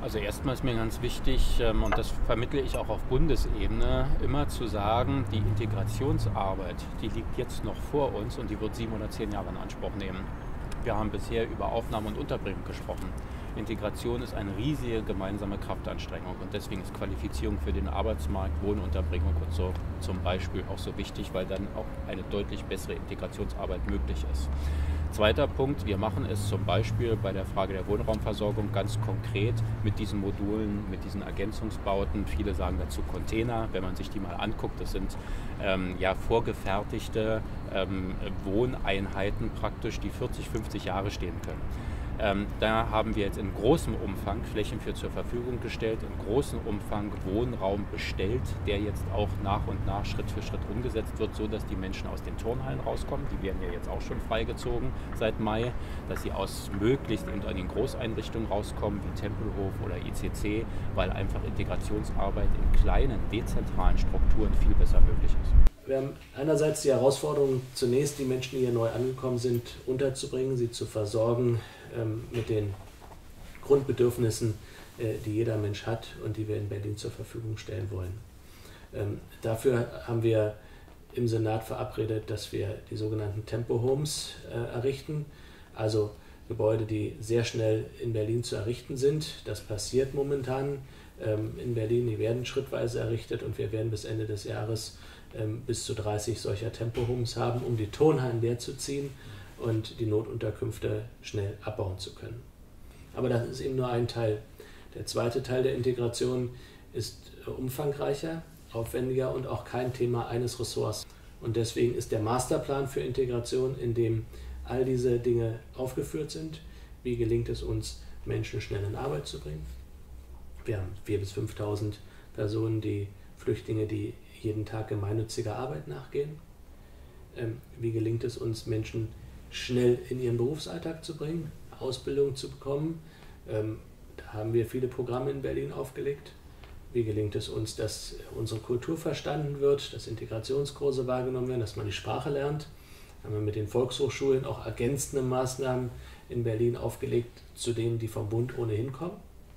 Also erstmal ist mir ganz wichtig, und das vermittle ich auch auf Bundesebene, immer zu sagen, die Integrationsarbeit, die liegt jetzt noch vor uns und die wird 7 oder 10 Jahre in Anspruch nehmen. Wir haben bisher über Aufnahme und Unterbringung gesprochen. Integration ist eine riesige gemeinsame Kraftanstrengung und deswegen ist Qualifizierung für den Arbeitsmarkt, Wohnunterbringung und so zum Beispiel auch so wichtig, weil dann auch eine deutlich bessere Integrationsarbeit möglich ist. Zweiter Punkt, wir machen es zum Beispiel bei der Frage der Wohnraumversorgung ganz konkret mit diesen Modulen, mit diesen Ergänzungsbauten. Viele sagen dazu Container. Wenn man sich die mal anguckt, das sind vorgefertigte Wohneinheiten praktisch, die 40, 50 Jahre stehen können. Da haben wir jetzt in großem Umfang Flächen für zur Verfügung gestellt, in großem Umfang Wohnraum bestellt, der jetzt auch nach und nach Schritt für Schritt umgesetzt wird, so dass die Menschen aus den Turnhallen rauskommen. Die werden ja jetzt auch schon freigezogen seit Mai, dass sie aus möglichst eben an den Großeinrichtungen rauskommen, wie Tempelhof oder ICC, weil einfach Integrationsarbeit in kleinen, dezentralen Strukturen viel besser möglich ist. Wir haben einerseits die Herausforderung, zunächst die Menschen, die hier neu angekommen sind, unterzubringen, sie zu versorgen mit den Grundbedürfnissen, die jeder Mensch hat und die wir in Berlin zur Verfügung stellen wollen. Dafür haben wir im Senat verabredet, dass wir die sogenannten Tempo-Homes errichten, also Gebäude, die sehr schnell in Berlin zu errichten sind. Das passiert momentan in Berlin, die werden schrittweise errichtet und wir werden bis Ende des Jahres bis zu 30 solcher Tempo-Homes haben, um die Turnhallen leer zu ziehen und die Notunterkünfte schnell abbauen zu können. Aber das ist eben nur ein Teil. Der zweite Teil der Integration ist umfangreicher, aufwendiger und auch kein Thema eines Ressorts. Und deswegen ist der Masterplan für Integration, in dem all diese Dinge aufgeführt sind. Wie gelingt es uns, Menschen schnell in Arbeit zu bringen? Wir haben 4.000 bis 5.000 Personen, Flüchtlinge, die jeden Tag gemeinnütziger Arbeit nachgehen. Wie gelingt es uns, Menschen schnell in ihren Berufsalltag zu bringen, Ausbildung zu bekommen? Da haben wir viele Programme in Berlin aufgelegt. Wie gelingt es uns, dass unsere Kultur verstanden wird, dass Integrationskurse wahrgenommen werden, dass man die Sprache lernt? Da haben wir mit den Volkshochschulen auch ergänzende Maßnahmen in Berlin aufgelegt, zu denen, die vom Bund ohnehin kommen.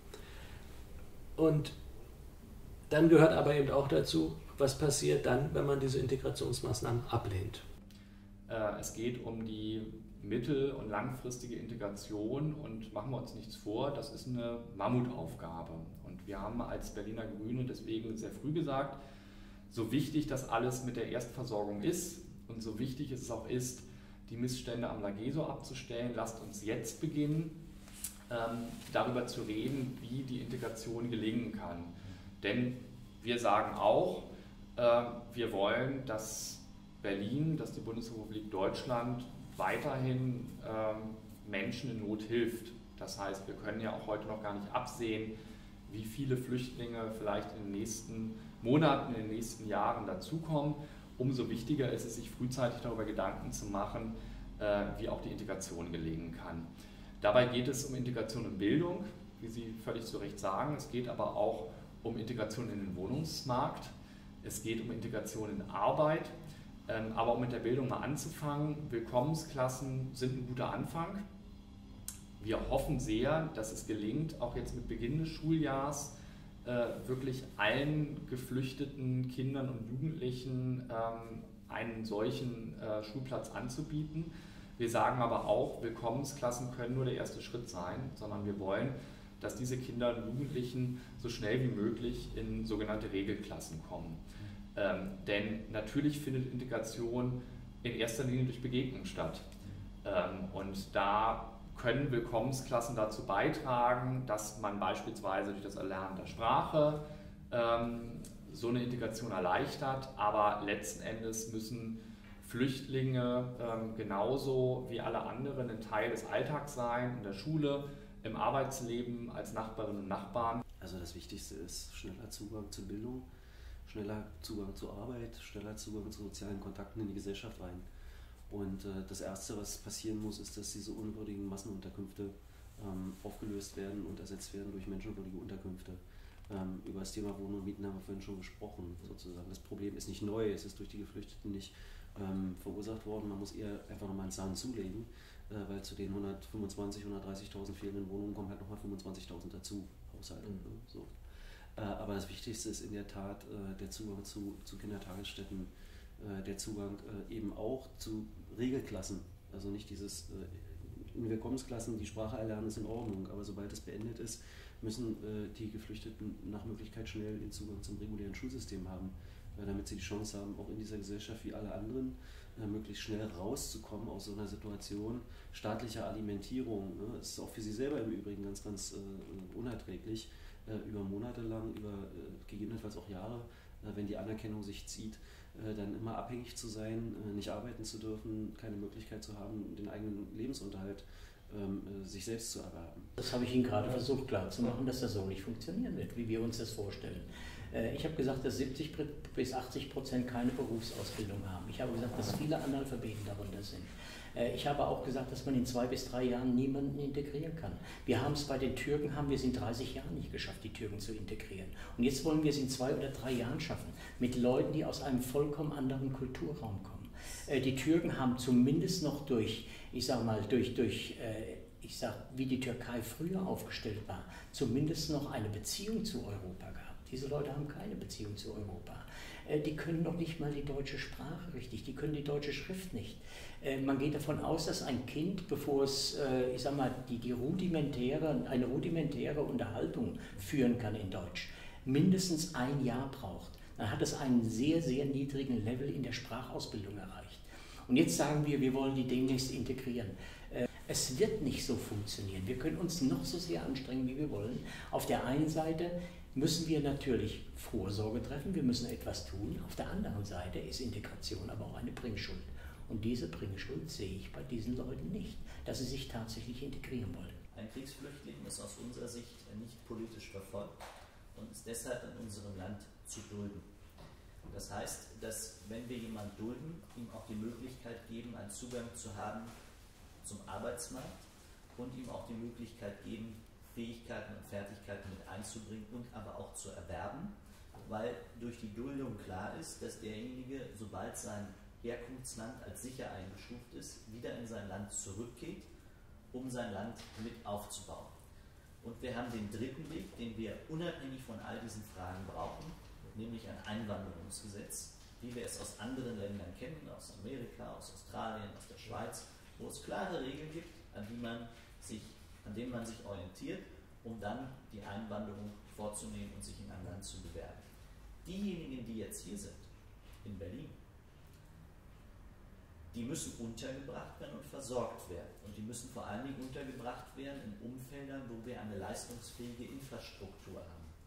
Und dann gehört aber eben auch dazu, was passiert dann, wenn man diese Integrationsmaßnahmen ablehnt. Es geht um die mittel- und langfristige Integration und machen wir uns nichts vor, das ist eine Mammutaufgabe. Und wir haben als Berliner Grüne deswegen sehr früh gesagt, so wichtig das alles mit der Erstversorgung ist und so wichtig es auch ist, die Missstände am Lageso abzustellen, lasst uns jetzt beginnen, darüber zu reden, wie die Integration gelingen kann. Denn wir sagen auch, wir wollen, dass Berlin, dass die Bundesrepublik Deutschland weiterhin Menschen in Not hilft. Das heißt, wir können ja auch heute noch gar nicht absehen, wie viele Flüchtlinge vielleicht in den nächsten Monaten, in den nächsten Jahren dazukommen. Umso wichtiger ist es, sich frühzeitig darüber Gedanken zu machen, wie auch die Integration gelingen kann. Dabei geht es um Integration in Bildung, wie Sie völlig zu Recht sagen. Es geht aber auch um Integration in den Wohnungsmarkt. Es geht um Integration in Arbeit. Aber um mit der Bildung mal anzufangen, Willkommensklassen sind ein guter Anfang. Wir hoffen sehr, dass es gelingt, auch jetzt mit Beginn des Schuljahrs wirklich allen geflüchteten Kindern und Jugendlichen einen solchen Schulplatz anzubieten. Wir sagen aber auch, Willkommensklassen können nur der erste Schritt sein, sondern wir wollen, dass diese Kinder und Jugendlichen so schnell wie möglich in sogenannte Regelklassen kommen. Denn natürlich findet Integration in erster Linie durch Begegnung statt. Und da können Willkommensklassen dazu beitragen, dass man beispielsweise durch das Erlernen der Sprache so eine Integration erleichtert, aber letzten Endes müssen Flüchtlinge genauso wie alle anderen ein Teil des Alltags sein, in der Schule, im Arbeitsleben, als Nachbarinnen und Nachbarn. Also das Wichtigste ist schneller Zugang zur Bildung, schneller Zugang zur Arbeit, schneller Zugang zu sozialen Kontakten in die Gesellschaft rein. Und das Erste, was passieren muss, ist, dass diese unwürdigen Massenunterkünfte aufgelöst werden und ersetzt werden durch menschenwürdige Unterkünfte. Über das Thema Wohnen und Mieten haben wir vorhin schon gesprochen, sozusagen. Das Problem ist nicht neu, es ist durch die Geflüchteten nicht verursacht worden. Man muss eher einfach nochmal einen Zahn zulegen, weil zu den 125.000, 130.000 fehlenden Wohnungen kommen halt nochmal 25.000 dazu Haushalte. Ne? So. Aber das Wichtigste ist in der Tat der Zugang zu Kindertagesstätten, der Zugang eben auch zu Regelklassen. Also nicht dieses in Willkommensklassen, die Sprache erlernen ist in Ordnung, aber sobald es beendet ist, müssen die Geflüchteten nach Möglichkeit schnell den Zugang zum regulären Schulsystem haben, damit sie die Chance haben, auch in dieser Gesellschaft wie alle anderen möglichst schnell rauszukommen aus so einer Situation staatlicher Alimentierung. Ne? Das ist auch für sie selber im Übrigen ganz, ganz unerträglich, über Monate lang, über gegebenenfalls auch Jahre, wenn die Anerkennung sich zieht, dann immer abhängig zu sein, nicht arbeiten zu dürfen, keine Möglichkeit zu haben, den eigenen Lebensunterhalt sich selbst zu erwerben. Das habe ich Ihnen gerade versucht klarzumachen, dass das so nicht funktionieren wird, wie wir uns das vorstellen. Ich habe gesagt, dass 70 bis 80% keine Berufsausbildung haben. Ich habe gesagt, dass viele Analphabeten darunter sind. Ich habe auch gesagt, dass man in 2 bis 3 Jahren niemanden integrieren kann. Wir haben es bei den Türken, wir es in 30 Jahren nicht geschafft, die Türken zu integrieren. Und jetzt wollen wir es in 2 oder 3 Jahren schaffen, mit Leuten, die aus einem vollkommen anderen Kulturraum kommen. Die Türken haben zumindest noch durch, wie die Türkei früher aufgestellt war, zumindest noch eine Beziehung zu Europa gehabt. Diese Leute haben keine Beziehung zu Europa. Die können noch nicht mal die deutsche Sprache richtig, die können die deutsche Schrift nicht. Man geht davon aus, dass ein Kind, bevor es, eine rudimentäre Unterhaltung führen kann in Deutsch, mindestens 1 Jahr braucht. Dann hat es einen sehr, sehr niedrigen Level in der Sprachausbildung erreicht. Und jetzt sagen wir wollen die demnächst integrieren. Es wird nicht so funktionieren. Wir können uns noch so sehr anstrengen, wie wir wollen. Auf der einen Seite müssen wir natürlich Vorsorge treffen, wir müssen etwas tun. Auf der anderen Seite ist Integration aber auch eine Bringschuld. Und diese Bringschuld sehe ich bei diesen Leuten nicht, dass sie sich tatsächlich integrieren wollen. Ein Kriegsflüchtling ist aus unserer Sicht nicht politisch verfolgt und ist deshalb in unserem Land zu dulden. Das heißt, dass wenn wir jemanden dulden, ihm auch die Möglichkeit geben, einen Zugang zu haben zum Arbeitsmarkt und ihm auch die Möglichkeit geben, Fähigkeiten und Fertigkeiten mit einzubringen und aber auch zu erwerben, weil durch die Duldung klar ist, dass derjenige, sobald sein Herkunftsland als sicher eingestuft ist, wieder in sein Land zurückgeht, um sein Land mit aufzubauen. Und wir haben den dritten Weg, den wir unabhängig von all diesen Fragen brauchen, nämlich ein Einwanderungsgesetz, wie wir es aus anderen Ländern kennen, aus Amerika, aus Australien, aus der Schweiz, wo es klare Regeln gibt, an denen man sich orientiert, um dann die Einwanderung vorzunehmen und sich in ein Land zu bewerben. Diejenigen, die jetzt hier sind, in Berlin, die müssen untergebracht werden und versorgt werden. Und die müssen vor allen Dingen untergebracht werden in Umfeldern, wo wir eine leistungsfähige Infrastruktur haben.